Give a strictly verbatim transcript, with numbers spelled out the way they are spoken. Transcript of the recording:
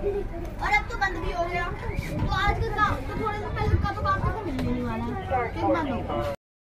और अब तो बंद भी हो गया। तो आज का काम तो थोड़े दिन पहले का तो काम तो मिलने नहीं वाला है, फिर बंद होगा।